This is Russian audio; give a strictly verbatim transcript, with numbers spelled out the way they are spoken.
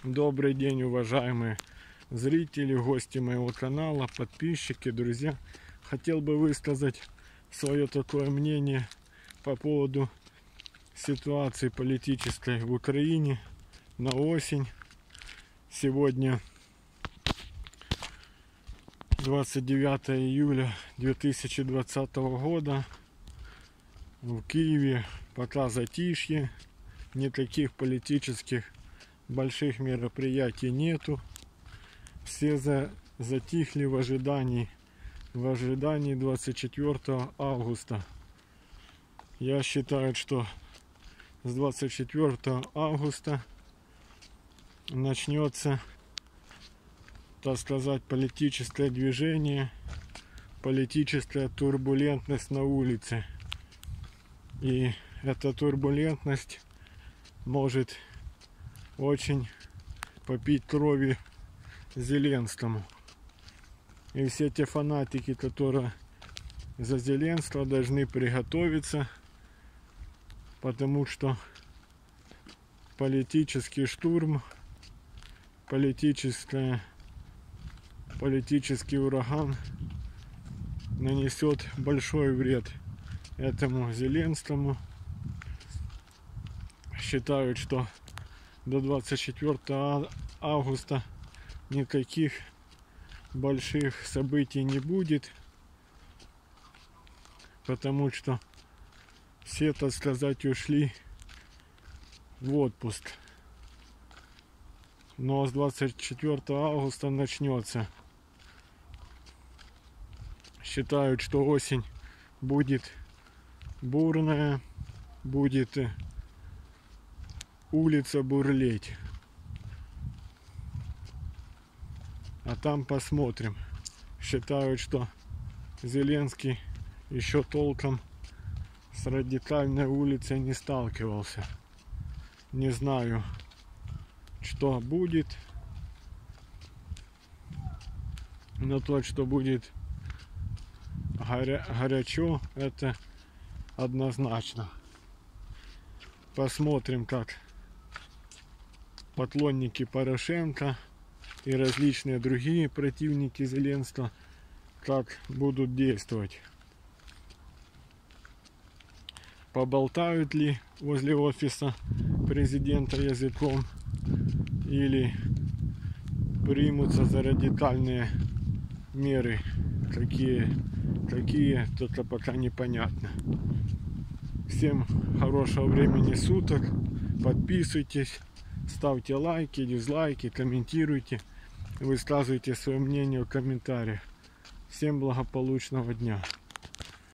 Добрый день, уважаемые зрители, гости моего канала, подписчики, друзья. Хотел бы высказать свое такое мнение по поводу ситуации политической в Украине на осень. Сегодня двадцать девятое июля две тысячи двадцатого года. В Киеве пока затишье, никаких политических больших мероприятий нету. Все за, затихли в ожидании, в ожидании двадцать четвёртого августа. Я считаю, что с двадцать четвёртого августа начнется, так сказать, политическое движение, политическая турбулентность на улице. И эта турбулентность может очень попить крови Зеленскому. И все те фанатики, которые за Зеленского, должны приготовиться, потому что политический штурм, политическая, политический ураган нанесет большой вред этому Зеленскому. Считают, что до двадцать четвёртого августа никаких больших событий не будет, потому что все, так сказать, ушли в отпуск. Но с двадцать четвёртого августа начнется. Считают, что осень будет бурная, будет улица бурлеть. А там посмотрим. Считают, что Зеленский еще толком с радикальной улицей не сталкивался. Не знаю, что будет, но то, что будет горя горячо, это однозначно. Посмотрим, как поклонники Порошенко и различные другие противники Зеленского как будут действовать. Поболтают ли возле офиса президента языком или примутся за радикальные меры, какие, какие только пока непонятно. Всем хорошего времени суток, подписывайтесь, ставьте лайки, дизлайки, комментируйте, высказывайте свое мнение в комментариях. Всем благополучного дня.